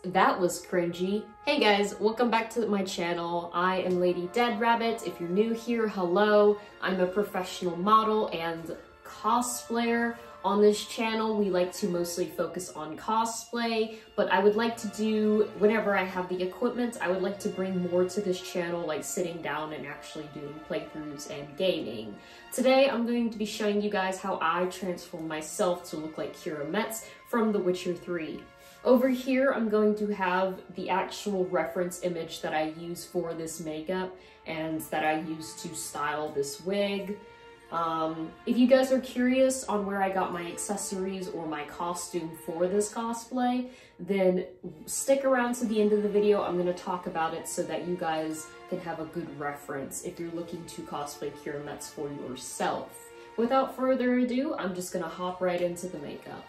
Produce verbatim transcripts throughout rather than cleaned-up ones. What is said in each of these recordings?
That was cringy. Hey guys, welcome back to my channel. I am Lady Dead Rabbit. If you're new here, hello. I'm a professional model and cosplayer. On this channel, we like to mostly focus on cosplay, but I would like to do, whenever I have the equipment, I would like to bring more to this channel, like sitting down and actually doing playthroughs and gaming. Today, I'm going to be showing you guys how I transform myself to look like Keira Metz from The Witcher three. Over here, I'm going to have the actual reference image that I use for this makeup and that I use to style this wig. Um, if you guys are curious on where I got my accessories or my costume for this cosplay, then stick around to the end of the video. I'm going to talk about it so that you guys can have a good reference if you're looking to cosplay Keira Metz for yourself. Without further ado, I'm just going to hop right into the makeup.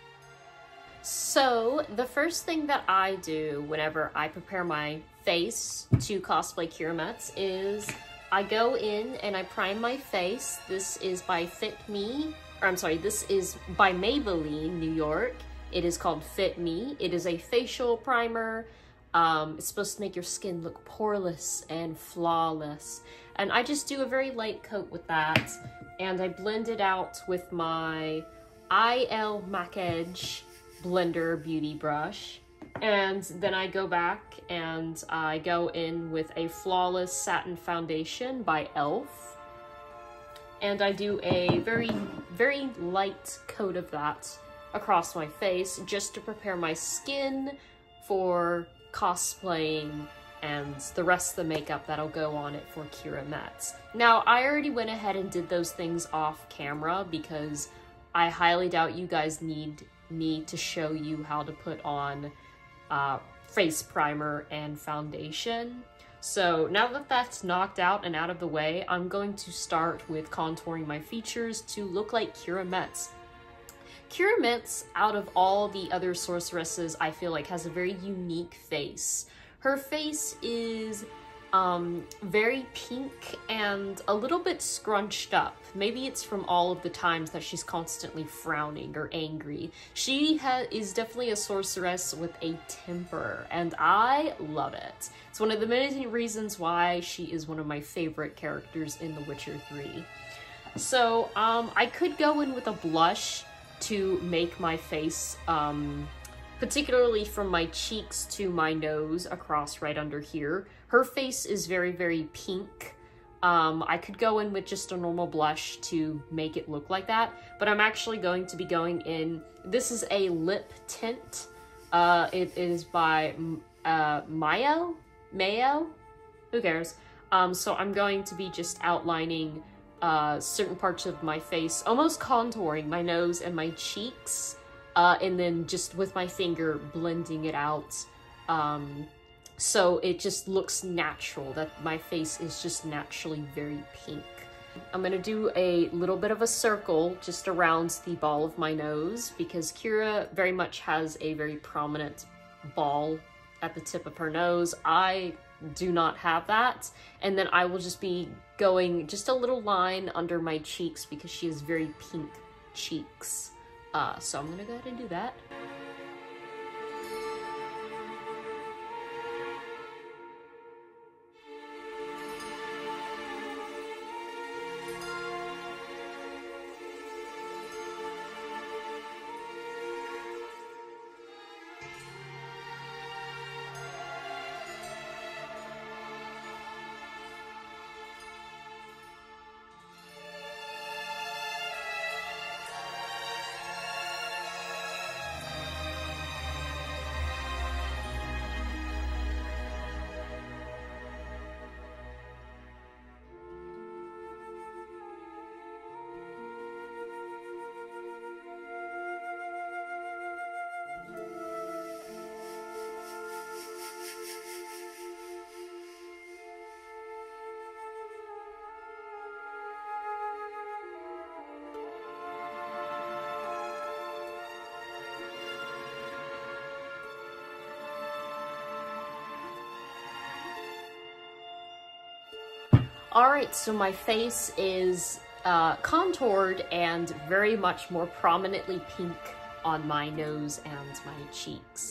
So, the first thing that I do whenever I prepare my face to cosplay Keira Metz is I go in and I prime my face. This is by Fit Me, or I'm sorry, this is by Maybelline, New York. It is called Fit Me. It is a facial primer. Um, it's supposed to make your skin look poreless and flawless. And I just do a very light coat with that. And I blend it out with my I L Mac-Edge blender beauty brush. And then I go back and I go in with a Flawless Satin Foundation by e l f. And I do a very, very light coat of that across my face just to prepare my skin for cosplaying and the rest of the makeup that'll go on it for Keira Metz. Now, I already went ahead and did those things off camera because I highly doubt you guys need me to show you how to put on uh, face primer and foundation. So now that that's knocked out and out of the way, I'm going to start with contouring my features to look like Keira Metz. Keira Metz, out of all the other sorceresses, I feel like has a very unique face. Her face is um, very pink and a little bit scrunched up. Maybe it's from all of the times that she's constantly frowning or angry. She ha is definitely a sorceress with a temper, and I love it. It's one of the many reasons why she is one of my favorite characters in The Witcher three. So, um, I could go in with a blush to make my face, um, particularly from my cheeks to my nose across right under here. Her face is very, very pink. Um, I could go in with just a normal blush to make it look like that, but I'm actually going to be going in, this is a lip tint. Uh, it is by uh, Mayo? Mayo? Who cares? Um, so I'm going to be just outlining uh, certain parts of my face, almost contouring my nose and my cheeks, uh, and then just with my finger blending it out. Um, So it just looks natural, that my face is just naturally very pink. I'm gonna do a little bit of a circle just around the ball of my nose because Keira very much has a very prominent ball at the tip of her nose. I do not have that. And then I will just be going just a little line under my cheeks because she has very pink cheeks. Uh, so I'm gonna go ahead and do that. Alright, so my face is uh, contoured and very much more prominently pink on my nose and my cheeks.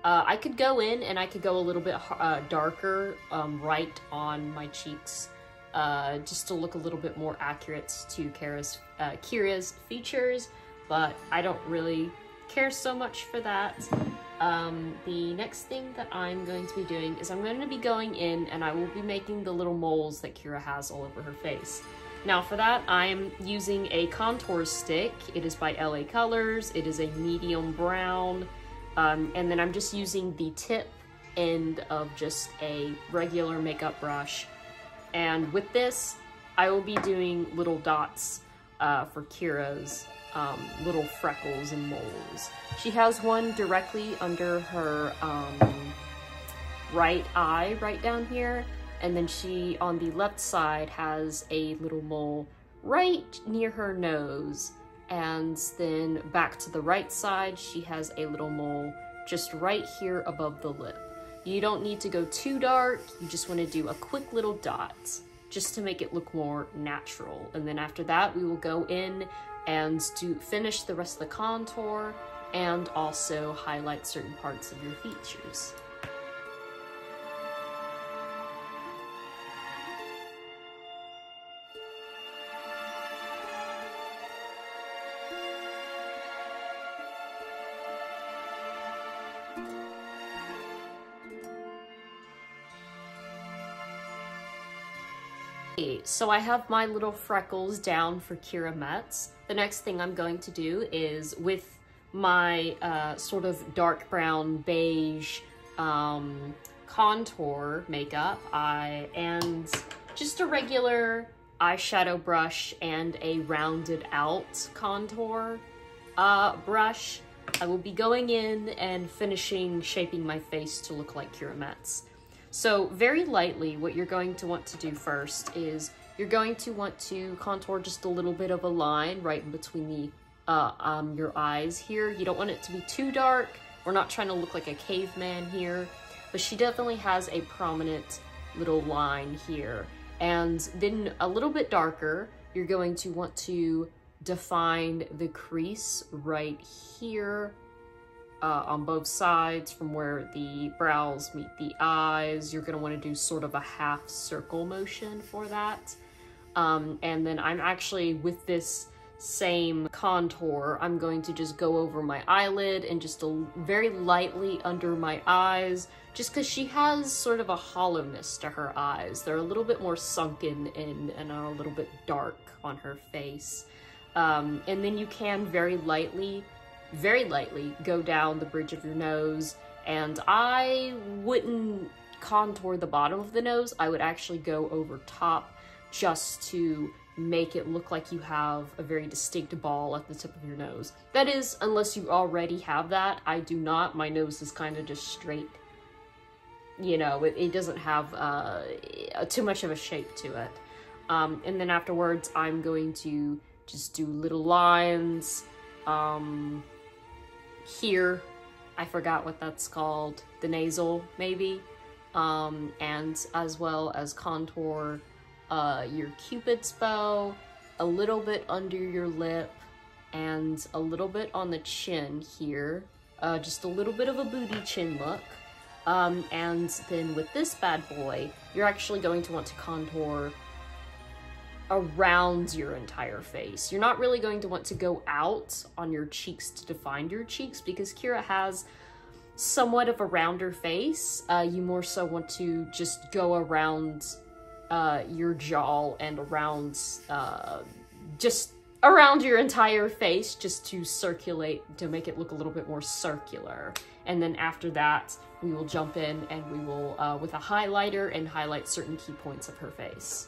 Uh, I could go in and I could go a little bit uh, darker um, right on my cheeks, uh, just to look a little bit more accurate to Keira's, uh, Keira's features, but I don't really care so much for that. Um, the next thing that I'm going to be doing is I'm going to be going in and I will be making the little moles that Keira has all over her face. Now for that, I'm using a contour stick. It is by L A Colors. It is a medium brown. Um, and then I'm just using the tip end of just a regular makeup brush. And with this, I will be doing little dots uh, for Keira's um, little freckles and moles. She has one directly under her um, right eye, right down here. And then she, on the left side, has a little mole right near her nose. And then back to the right side, she has a little mole just right here above the lip. You don't need to go too dark, you just want to do a quick little dot, just to make it look more natural. And then after that, we will go in and do finish the rest of the contour and also highlight certain parts of your features. So I have my little freckles down for Keira Metz. The next thing I'm going to do is with my uh, sort of dark brown beige um, contour makeup, I and just a regular eyeshadow brush and a rounded out contour uh, brush, I will be going in and finishing shaping my face to look like Keira Metz. So very lightly, what you're going to want to do first is you're going to want to contour just a little bit of a line right in between the uh, um, your eyes here. You don't want it to be too dark. We're not trying to look like a caveman here, but she definitely has a prominent little line here. And then a little bit darker, you're going to want to define the crease right here. Uh, on both sides from where the brows meet the eyes. You're going to want to do sort of a half circle motion for that. Um, and then I'm actually, with this same contour, I'm going to just go over my eyelid and just a, very lightly under my eyes, just because she has sort of a hollowness to her eyes. They're a little bit more sunken in and are a little bit dark on her face. Um, and then you can very lightly very lightly go down the bridge of your nose, and I wouldn't contour the bottom of the nose. I would actually go over top just to make it look like you have a very distinct ball at the tip of your nose. That is, unless you already have that. I do not. My nose is kind of just straight. You know, it, it doesn't have uh, too much of a shape to it. Um, and then afterwards, I'm going to just do little lines. Um, here, I forgot what that's called, the nasal maybe, um, and as well as contour uh, your Cupid's bow, a little bit under your lip, and a little bit on the chin here, uh, just a little bit of a booty chin look. Um, and then with this bad boy, you're actually going to want to contour around your entire face. You're not really going to want to go out on your cheeks to define your cheeks, because Keira has somewhat of a rounder face. Uh, you more so want to just go around uh, your jaw and around, uh, just around your entire face, just to circulate, to make it look a little bit more circular. And then after that, we will jump in and we will, uh, with a highlighter, and highlight certain key points of her face.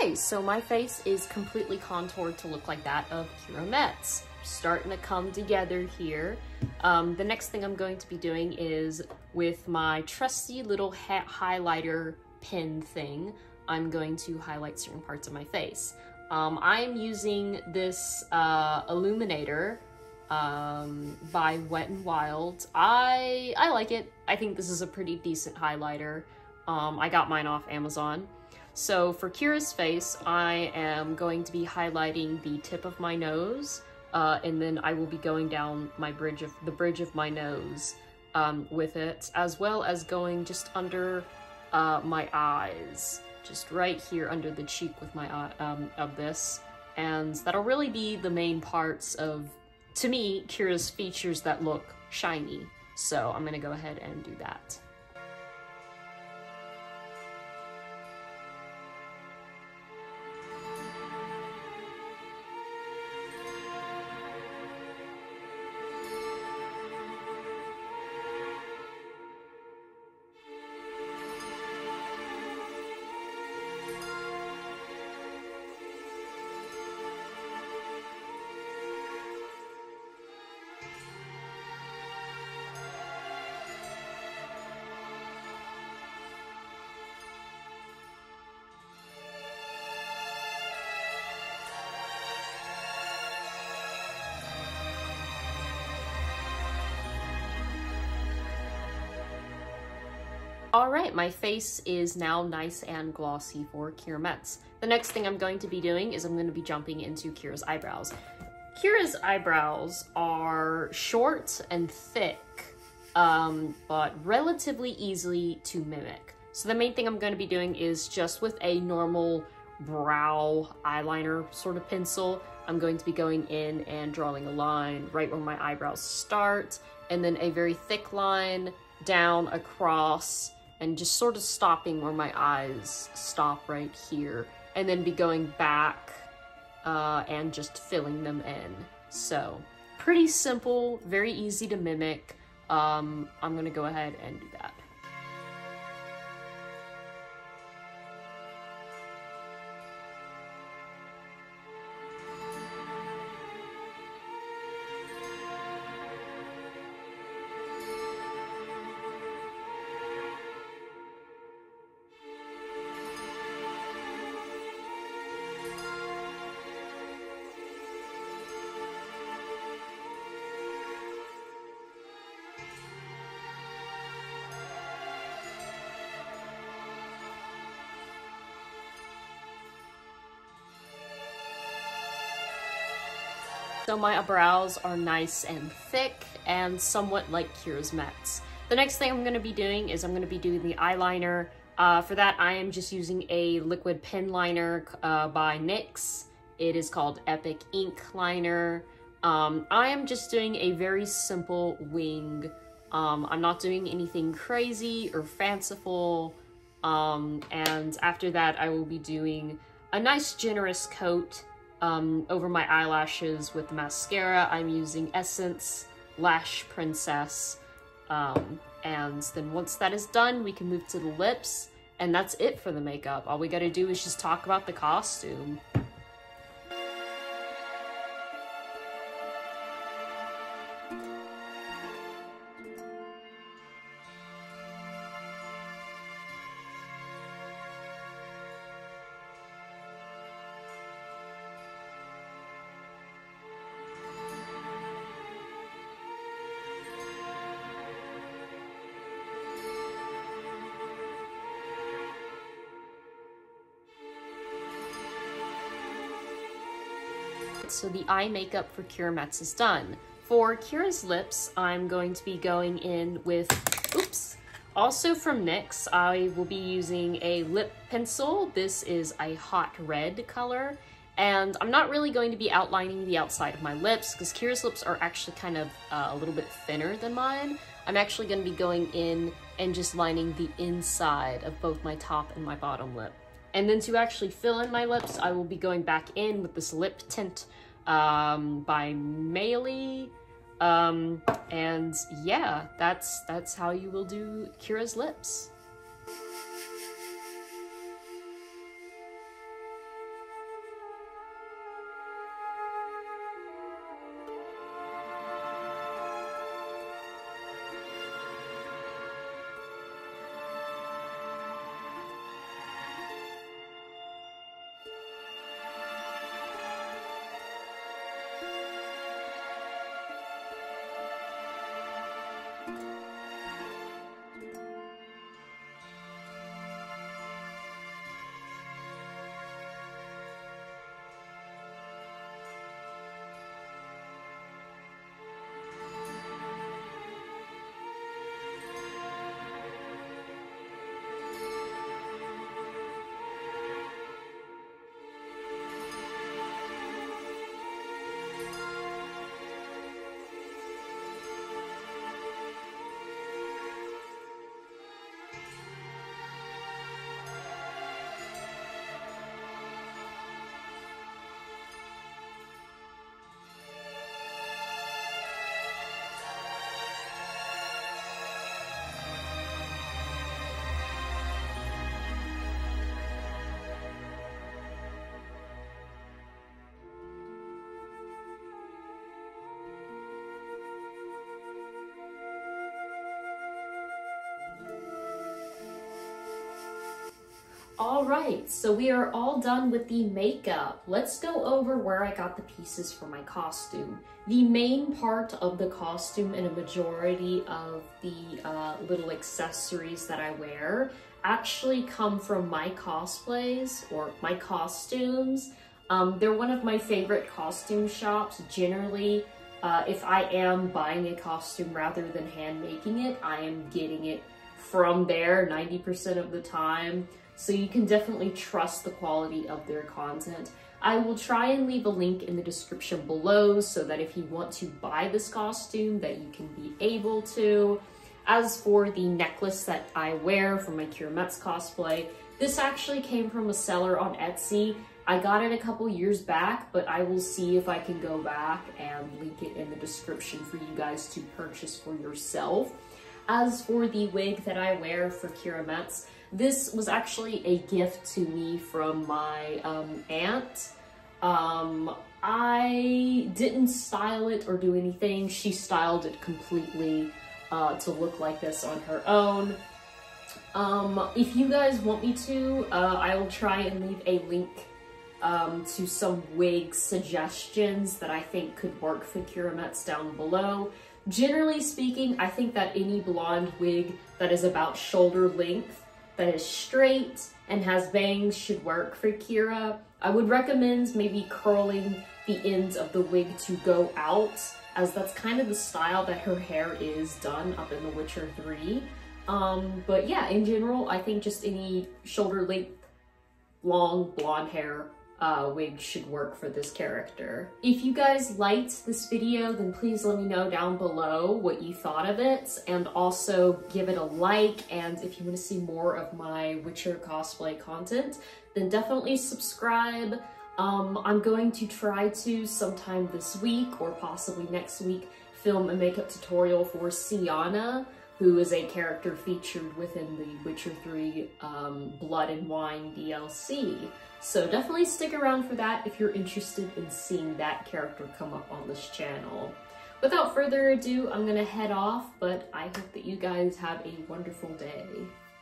Okay, so my face is completely contoured to look like that of Keira Metz. Starting to come together here. Um, the next thing I'm going to be doing is with my trusty little hat highlighter pen thing, I'm going to highlight certain parts of my face. Um, I'm using this uh, illuminator um, by Wet n Wild. I, I like it. I think this is a pretty decent highlighter. Um, I got mine off Amazon. So for Keira's face, I am going to be highlighting the tip of my nose, uh, and then I will be going down my bridge of the bridge of my nose um, with it, as well as going just under uh, my eyes, just right here under the cheek with my eye um, of this, and that'll really be the main parts of, to me, Keira's features that look shiny. So I'm gonna go ahead and do that. Alright, my face is now nice and glossy for Keira Metz. The next thing I'm going to be doing is I'm going to be jumping into Keira's eyebrows. Keira's eyebrows are short and thick, um, but relatively easy to mimic. So the main thing I'm going to be doing is just with a normal brow eyeliner sort of pencil, I'm going to be going in and drawing a line right where my eyebrows start, and then a very thick line down across, and just sort of stopping where my eyes stop right here, and then be going back uh, and just filling them in. So pretty simple, very easy to mimic. Um, I'm gonna go ahead and do that. So my brows are nice and thick and somewhat like Keira Metz. The next thing I'm going to be doing is I'm going to be doing the eyeliner. Uh, for that, I am just using a liquid pen liner uh, by NYX. It is called Epic Ink Liner. Um, I am just doing a very simple wing. Um, I'm not doing anything crazy or fanciful. Um, and after that, I will be doing a nice generous coat Um, over my eyelashes with mascara. I'm using Essence Lash Princess. Um, and then once that is done, we can move to the lips, and that's it for the makeup. All we gotta do is just talk about the costume. So the eye makeup for Keira Metz is done. For Keira's lips, I'm going to be going in with, oops, also from NYX, I will be using a lip pencil. This is a hot red color, and I'm not really going to be outlining the outside of my lips because Keira's lips are actually kind of uh, a little bit thinner than mine. I'm actually going to be going in and just lining the inside of both my top and my bottom lip. And then to actually fill in my lips, I will be going back in with this lip tint um, by Meili. Um, and yeah, that's, that's how you will do Keira's lips. All right, so we are all done with the makeup. Let's go over where I got the pieces for my costume. The main part of the costume and a majority of the uh, little accessories that I wear actually come from my cosplays or my costumes. Um, they're one of my favorite costume shops. Generally, uh, if I am buying a costume rather than hand making it, I am getting it from there ninety percent of the time. So you can definitely trust the quality of their content. I will try and leave a link in the description below so that if you want to buy this costume that you can be able to. As for the necklace that I wear for my Keira Metz cosplay, this actually came from a seller on Etsy. I got it a couple years back, but I will see if I can go back and link it in the description for you guys to purchase for yourself. As for the wig that I wear for Keira Metz, this was actually a gift to me from my um, aunt. Um, I didn't style it or do anything. She styled it completely uh, to look like this on her own. Um, if you guys want me to, uh, I will try and leave a link um, to some wig suggestions that I think could work for Keira Metz down below. Generally speaking, I think that any blonde wig that is about shoulder length, that is straight and has bangs should work for Keira. I would recommend maybe curling the ends of the wig to go out, as that's kind of the style that her hair is done up in The Witcher three. Um, but yeah, in general, I think just any shoulder length, long blonde hair Uh, wig should work for this character. If you guys liked this video, then please let me know down below what you thought of it, and also give it a like. And if you want to see more of my Witcher cosplay content, then definitely subscribe. Um, I'm going to try to sometime this week or possibly next week film a makeup tutorial for Sienna, who is a character featured within the Witcher three um, Blood and Wine D L C. So definitely stick around for that if you're interested in seeing that character come up on this channel. Without further ado, I'm gonna head off, but I hope that you guys have a wonderful day.